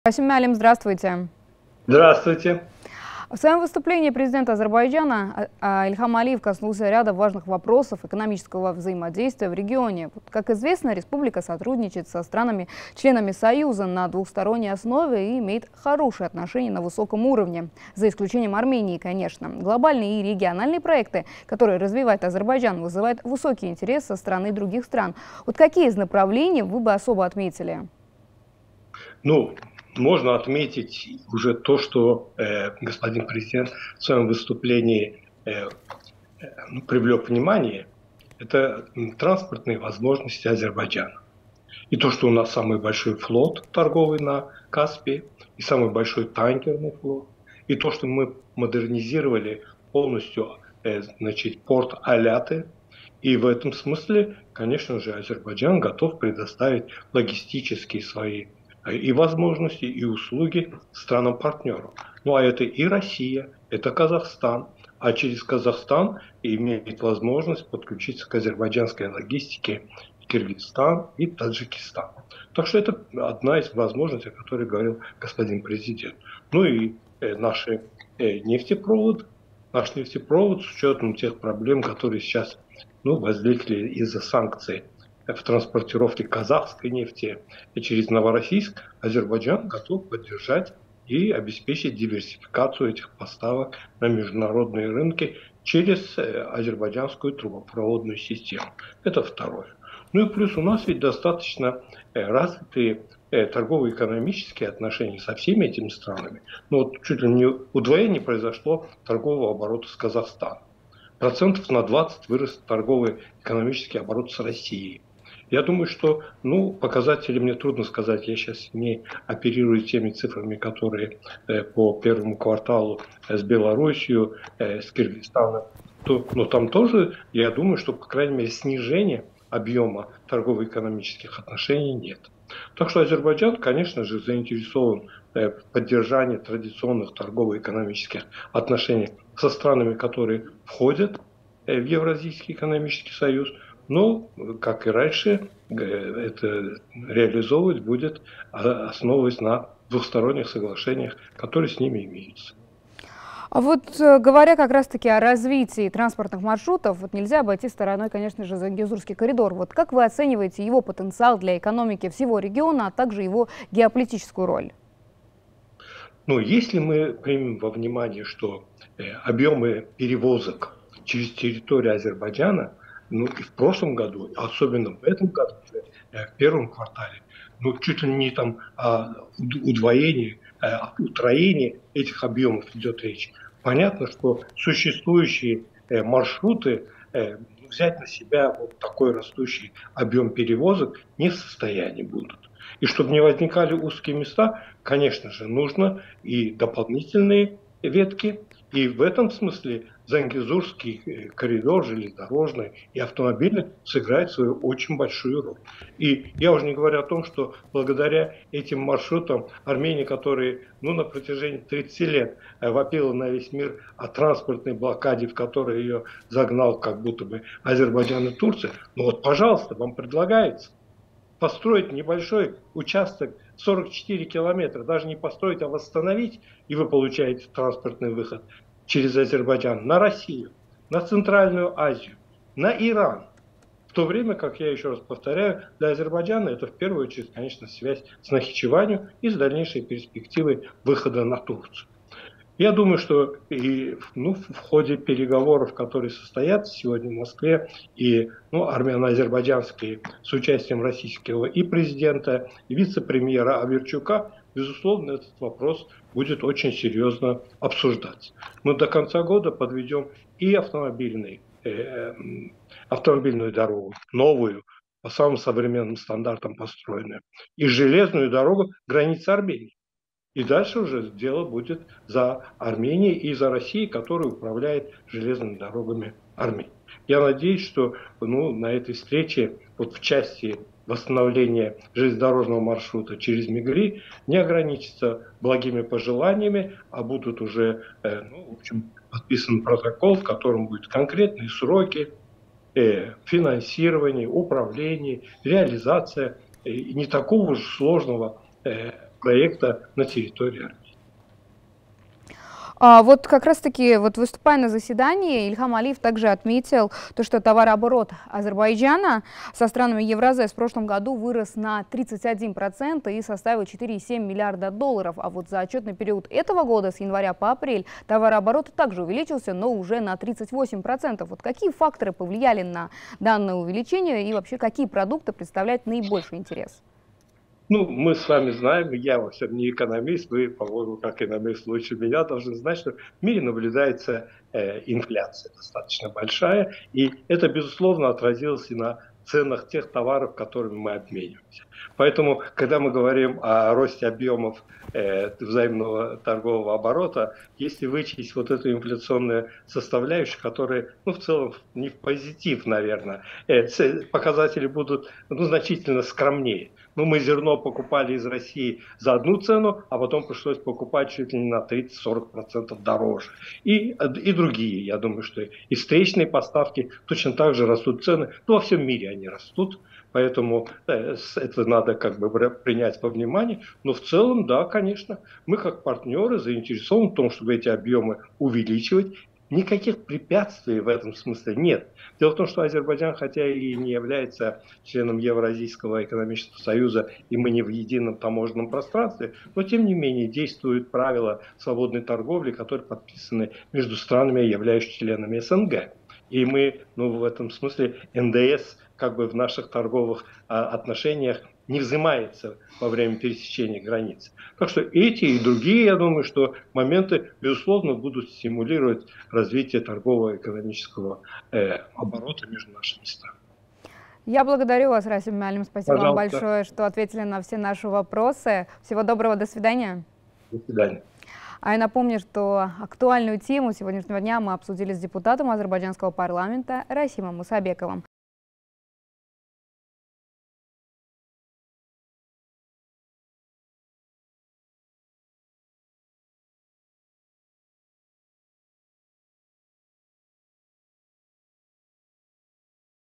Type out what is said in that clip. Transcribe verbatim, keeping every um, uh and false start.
Расим Мялим, здравствуйте. Здравствуйте. В своем выступлении президент Азербайджана а- а Ильхам Алиев коснулся ряда важных вопросов экономического взаимодействия в регионе. Вот, как известно, республика сотрудничает со странами-членами Союза на двухсторонней основе и имеет хорошие отношения на высоком уровне, за исключением Армении, конечно. Глобальные и региональные проекты, которые развивает Азербайджан, вызывают высокий интерес со стороны других стран. Вот какие из направлений вы бы особо отметили? Ну, можно отметить уже то, что э, господин президент в своем выступлении э, э, ну, привлек внимание, это м, транспортные возможности Азербайджана. И то, что у нас самый большой флот торговый на Каспии, и самый большой танкерный флот, и то, что мы модернизировали полностью э, значит, порт Аляты. И в этом смысле, конечно же, Азербайджан готов предоставить логистические свои э, и возможности, и услуги странам-партнерам. Ну а это и Россия, это Казахстан. А через Казахстан имеет возможность подключиться к азербайджанской логистике Киргизстан и Таджикистан. Так что это одна из возможностей, о которой говорил господин президент. Ну и э, наши э, нефтепроводы, наш нефтепровод с учетом тех проблем, которые сейчас ну, возникли из-за санкций в транспортировке казахской нефти через Новороссийск, Азербайджан готов поддержать и обеспечить диверсификацию этих поставок на международные рынки через азербайджанскую трубопроводную систему. Это второе. Ну и плюс у нас ведь достаточно развитые торгово-экономические отношения со всеми этими странами. Ну вот чуть ли не удвоение произошло торгового оборота с Казахстаном. Процентов на двадцать вырос торговый экономический оборот с Россией. Я думаю, что ну, показатели мне трудно сказать. Я сейчас не оперирую теми цифрами, которые э, по первому кварталу э, с Белоруссией, э, с Киргизстаном. То, но там тоже, я думаю, что, по крайней мере, снижения объема торгово-экономических отношений нет. Так что Азербайджан, конечно же, заинтересован э, в поддержании традиционных торгово-экономических отношений со странами, которые входят э, в Евразийский экономический союз. Но, как и раньше, это реализовывать будет, основываясь на двухсторонних соглашениях, которые с ними имеются. А вот говоря как раз-таки о развитии транспортных маршрутов, вот нельзя обойти стороной, конечно же, Зангезурский коридор. Вот как вы оцениваете его потенциал для экономики всего региона, а также его геополитическую роль? Ну, если мы примем во внимание, что э, объемы перевозок через территорию Азербайджана, ну и в прошлом году, особенно в этом году, э, в первом квартале, ну чуть ли не там о удвоении, о утроении этих объемов идет речь. Понятно, что существующие э, маршруты э, взять на себя вот такой растущий объем перевозок не в состоянии будут. И чтобы не возникали узкие места, конечно же, нужно и дополнительные ветки. И в этом смысле Зангезурский коридор железнодорожный и автомобильный сыграет свою очень большую роль. И я уже не говорю о том, что благодаря этим маршрутам Армения, которая ну, на протяжении тридцати лет вопила на весь мир о транспортной блокаде, в которой ее загнал как будто бы Азербайджан и Турция, ну вот, пожалуйста, вам предлагается построить небольшой участок сорок четыре километра, даже не построить, а восстановить, и вы получаете транспортный выход через Азербайджан на Россию, на Центральную Азию, на Иран. В то время, как я еще раз повторяю, для Азербайджана это в первую очередь, конечно, связь с Нахичеванью и с дальнейшей перспективой выхода на Турцию. Я думаю, что и, ну, в ходе переговоров, которые состоятся сегодня в Москве, и ну, армяно-азербайджанские с участием российского и президента, и вице-премьера Аверчука, безусловно, этот вопрос будет очень серьезно обсуждаться. Мы до конца года подведем и автомобильный, э, автомобильную дорогу, новую, по самым современным стандартам построенную, и железную дорогу границы Армении. И дальше уже дело будет за Арменией и за Россией, которая управляет железными дорогами Армении. Я надеюсь, что ну, на этой встрече вот в части восстановления железнодорожного маршрута через Мигри не ограничится благими пожеланиями, а будут уже ну, в общем, подписан протокол, в котором будут конкретные сроки, э, финансирование, управление, реализация э, не такого уж сложного э, проекта на территории Армении. А вот как раз-таки, вот выступая на заседании, Ильхам Алиев также отметил, то, что товарооборот Азербайджана со странами Евразии в прошлом году вырос на тридцать один процент и составил четыре целых семь десятых миллиарда долларов. А вот за отчетный период этого года, с января по апрель, товарооборот также увеличился, но уже на тридцать восемь процентов. Вот какие факторы повлияли на данное увеличение и вообще какие продукты представляют наибольший интерес? Ну, мы с вами знаем, я, во всем не экономист, вы, по-моему, как экономист лучше меня должны знать, что в мире наблюдается э, инфляция достаточно большая, и это, безусловно, отразилось и на ценах тех товаров, которыми мы обмениваемся. Поэтому, когда мы говорим о росте объемов э, взаимного торгового оборота, если вычесть вот эту инфляционную составляющую, которая, ну, в целом, не в позитив, наверное, э, показатели будут, ну, значительно скромнее. Ну, мы зерно покупали из России за одну цену, а потом пришлось покупать чуть ли не на тридцать-сорок процентов дороже. И, и другие, я думаю, что и встречные поставки точно так же растут цены. Ну, во всем мире они растут, поэтому э, это надо как бы принять во внимание. Но в целом, да, конечно, мы как партнеры заинтересованы в том, чтобы эти объемы увеличивать. Никаких препятствий в этом смысле нет. Дело в том, что Азербайджан, хотя и не является членом Евразийского экономического союза, и мы не в едином таможенном пространстве, но тем не менее действуют правила свободной торговли, которые подписаны между странами, являющимися членами СНГ. И мы, ну, в этом смысле эн дэ эс как бы в наших торговых а, отношениях не взимается во время пересечения границ. Так что эти и другие, я думаю, что моменты, безусловно, будут стимулировать развитие торгового и экономического э, оборота между нашими странами. Я благодарю вас, Расим Мялим. Спасибо Пожалуйста. вам большое, что ответили на все наши вопросы. Всего доброго, до свидания. До свидания. А я напомню, что актуальную тему сегодняшнего дня мы обсудили с депутатом азербайджанского парламента Расимом Мусабековым.